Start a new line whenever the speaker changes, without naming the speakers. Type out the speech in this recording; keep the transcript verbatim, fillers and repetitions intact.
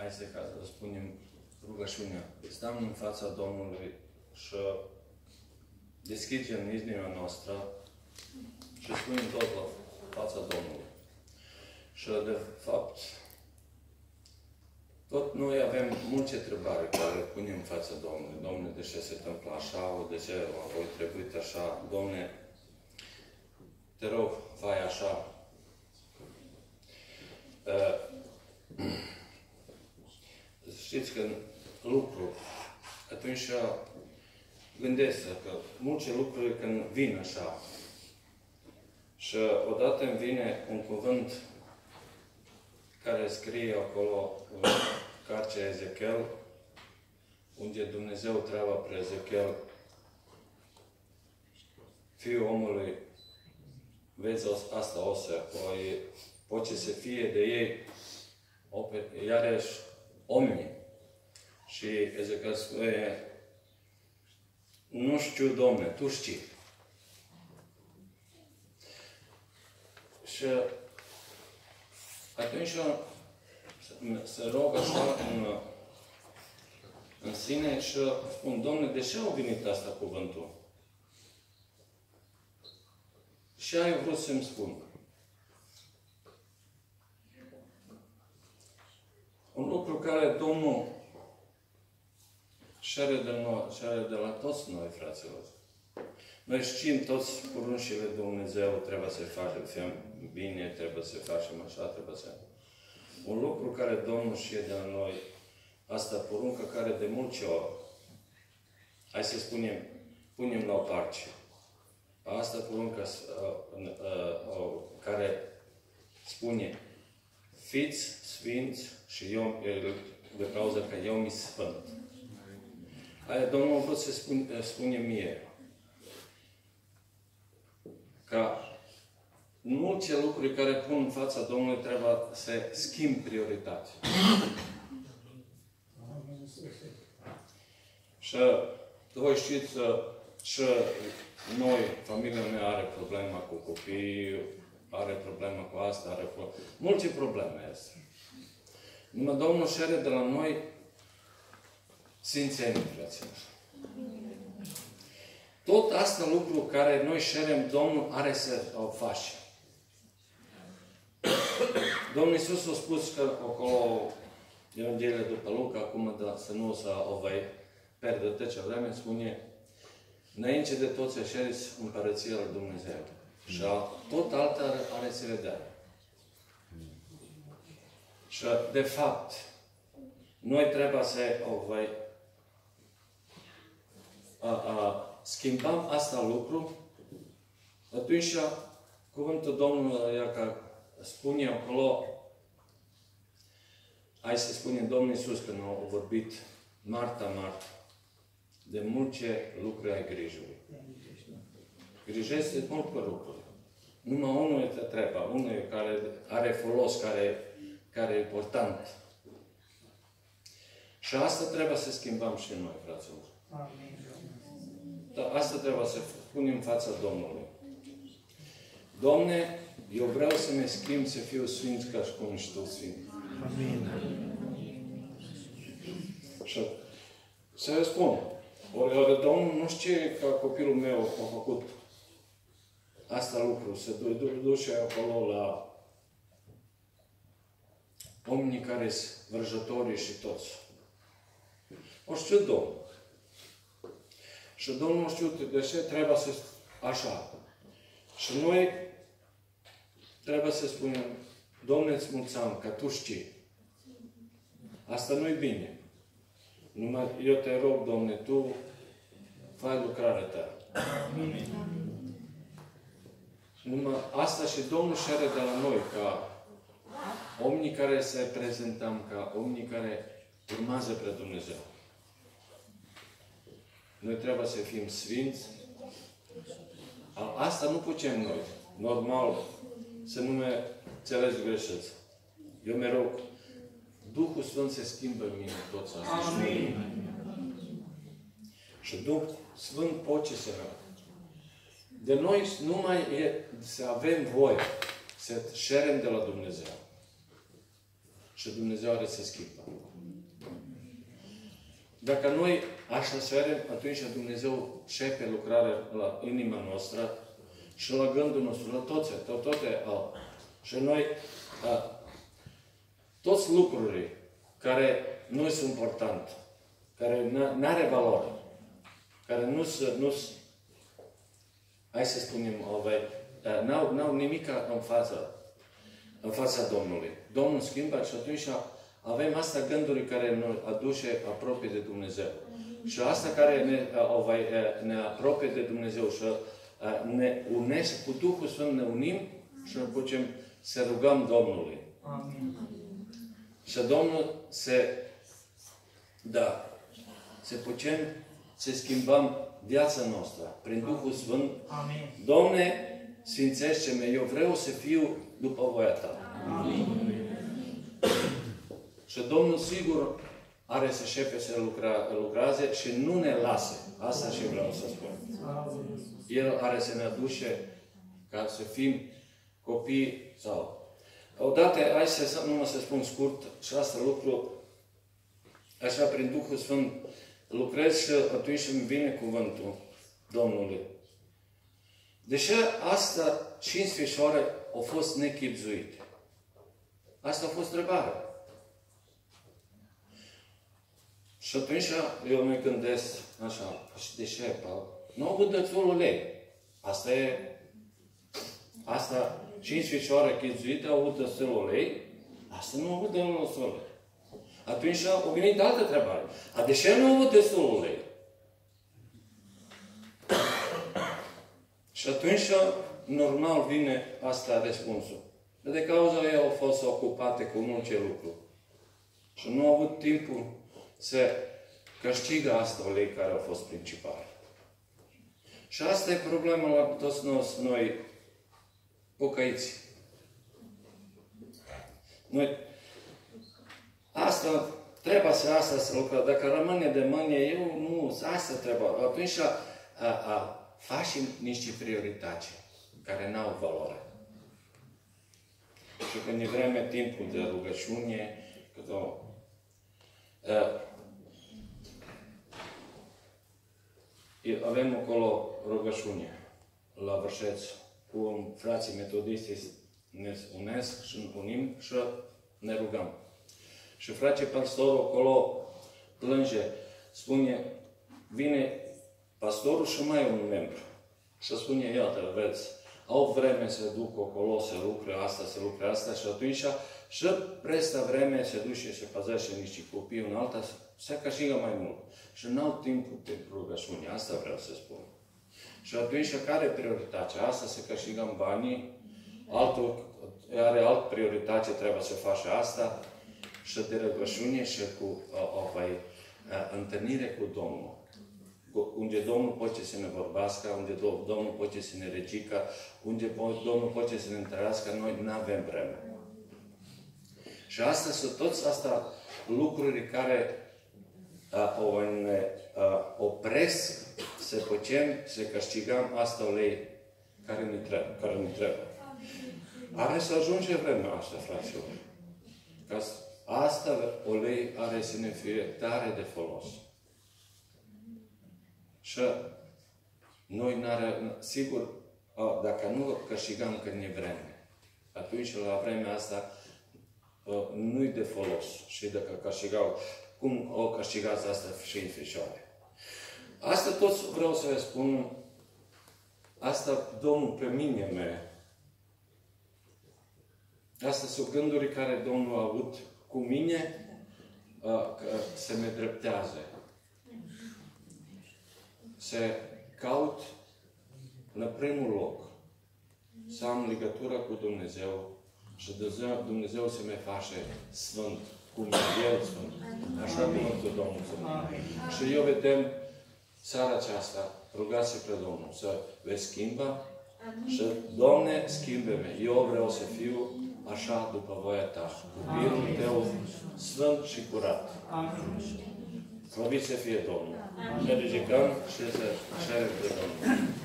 hai să ca să spunem rugăciunea. Stăm în fața Domnului și deschidem inima noastră și spunem tot la fața Domnului. Și de fapt, tot noi avem multe întrebări care le punem în fața Domnului. Domnule, de ce se întâmplă așa? De ce a voi trebuit așa? Domnule, te rog, fai așa. Uh, știți că lucru, atunci gândesc că multe lucruri când vin așa și odată îmi vine un cuvânt care scrie acolo în cartea Ezechiel, unde Dumnezeu treaba pe Ezechiel, Fiul omului, vezi asta o să, poate să fie de ei, iarăși, omni. Și Ezechiel spune, nu știu, Domne, Tu știi. Și atunci se rog așa în, în sine și spun, Domnule, de ce au venit asta cuvântul? Și ai vrut să-mi spun. Un lucru care Domnul cere de, noi, cere de la toți noi, fraților. Noi știm toți poruncile Dumnezeu, trebuie să facem bine, trebuie să facem așa, trebuie să... Un lucru care Domnul știe de la noi, asta poruncă care de multe ori, hai să spunem, punem la o parte. Asta poruncă uh, uh, uh, care spune, fiți sfinți și eu, de cauza că eu mi sfânt. Aia Domnul a vrut să spun, spune mie, ca multe lucruri care pun în fața Domnului trebuie să schimb prioritate. Și voi știți și noi, familia mea are problema cu copiii, are problema cu asta, are pro... multe probleme este. Numai Domnul cere de la noi sfințenie, fraților. Tot asta lucru care noi cerem, Domnul are să o face. Domnul Iisus a spus că acolo, Evanghelia după Luca, acum da, să nu să o vei pierde tăcea vreme, spune, înainte de tot să cereți împărăția lui Dumnezeu. Și tot alta are să vedea. Și de fapt, noi trebuie să o vei a, a, schimbăm asta lucru, atunci cuvântul Domnului că spune acolo, hai să spunem Domnul Iisus când a vorbit Marta, Marta, de multe lucruri ai grijului. Grijește mult pe lucruri. Numai unul e treaba, unul care are folos, care, care e important. Și asta trebuie să schimbăm și noi, fraților. Dar asta trebuie să punem în fața Domnului. Domne, eu vreau să mă schimb să fiu sfânt ca și cum ești Tu sfânt. Amin. Și să răspund. Ori, ori Domnul nu știe că copilul meu a făcut asta lucru, se duce acolo la oamenii care sunt vrăjătorii și toți. O știu Domnul. Și Domnul știu de ce trebuie să așa. Și noi trebuie să spunem, Domnule, îți mulțumim că Tu știi. Asta nu-i bine. Numai eu te rog, Domnule, Tu fai lucrarea Ta. Numai asta și Domnul cere de la noi, ca oamenii care se prezentăm, ca oamenii care urmează pe Dumnezeu. Noi trebuie să fim sfinți. Asta nu putem noi. Normal, să nu mă înțelegi greșeți. Eu mă rog, Duhul Sfânt se schimbă în mine toți asta. Amin. Și Duhul Sfânt poate să rău. De noi numai e să avem voie să cerem de la Dumnezeu. Și Dumnezeu are să schimbă. dacă noi așa cerem, atunci Dumnezeu șepe lucrarea la inima noastră și la gândul nostru, la toate, tot, toate au. Și noi, a, toți lucrurile care nu sunt importante, care nu are valoare, care nu sunt, nu hai să spunem, n-au, n-au nimic în fața, în fața Domnului. Domnul schimbă și atunci avem asta gânduri care ne aduce apropie de Dumnezeu. Și asta care ne, ne apropie de Dumnezeu și ne unește cu Duhul Sfânt, ne unim și ne putem să rugăm Domnului. Amin. Și Domnul se, da, se putem să schimbăm viața noastră prin Duhul Sfânt. Amin. Doamne, sfințește-mă, eu vreau să fiu după voia Ta. Amin. Și Domnul sigur are să șepe să lucra, lucreze și nu ne lase. Asta și vreau să spun. El are să ne aduce ca să fim copii sau... Odată, hai să, numai să spun scurt, și asta lucru, așa prin Duhul Sfânt, lucrez și atunci îmi vine cuvântul Domnului. Deși asta cinci sfârșoare au fost nechipzuite. Asta a fost întrebarea. Și atunci eu mă gândesc așa, și de ce? Nu au avut destul ulei. Asta e, asta, cinci fecioare chipzuite au avut destul ulei, asta nu au avut destul ulei. Atunci au venit altă întrebare. A, de ce nu au avut destul ulei? Și atunci, normal, vine asta răspunsul. De cauza ei au fost ocupate cu multe lucruri. Și nu au avut timpul să câștigă asta ulei care a fost principal. Și asta e problema la toți noi pocăiți. Noi, asta, trebuie să asta să lucrăm. Dacă rămâne de mâine, eu nu, asta trebuie. Atunci a, a, facem niște prioritate care n-au valoare. Și când e vreme timpul de rugăciune, că o, a, avem acolo rugăciune la Vârșeț cu frații metodisti, ne unesc și ne unim și ne rugăm. Și frate pastorul acolo plânge, spune, vine pastorul și mai un membru. Și spune, iată, vezi, au vreme să duc acolo, să lucre asta, să lucre asta și atunci și presta vreme se duce și se păzește niște copii în alta, se câștigă mai mult. Și n-au timpul de rugăciune, asta vreau să spun. Și atunci, care e prioritatea? Asta să câștigăm banii, altul are altă prioritate, trebuie să facă asta, și de rugăciune și cu o, o, o întâlnire cu Domnul. Unde Domnul poate să ne vorbească, unde Domnul poate să ne ridică, unde Domnul poate să ne întărească, noi nu avem vreme. Și astea sunt toți astea lucruri care uh, o ne uh, opresc să putem să câștigăm asta ulei care ne trebuie. Care ne trebuie. Are să ajunge vremea asta, fraților. Ca asta ulei are să ne fie tare de folos. Și noi n-are, sigur, dacă nu câștigăm când e vreme, atunci la vremea asta nu-i de folos. Și dacă câștigau, cum o câștigați asta și în Fecioare? Asta toți vreau să vă spun, asta Domnul pe mine me. Astea sunt gânduri care Domnul a avut cu mine, că se me dreptează. Să caut la primul loc să am legătură cu Dumnezeu și Dumnezeu să mă face sfânt, cum e El sfânt. Așa cum este Domnul Sfânt. Și eu vedem seara aceasta, rugați pe Domnul să vă schimbă și Doamne, schimbe-mă. Eu vreau să fiu așa după voia Ta. Copilul Tău sfânt și curat. Slăvit să fie Domnul. Ne ridicăm și să cerem pe Domnul.